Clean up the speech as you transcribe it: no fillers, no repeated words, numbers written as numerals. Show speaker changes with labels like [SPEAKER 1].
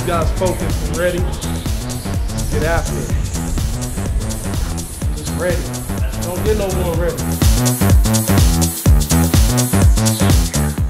[SPEAKER 1] these guys focused and ready. Get after it. Just ready. Don't get no more ready.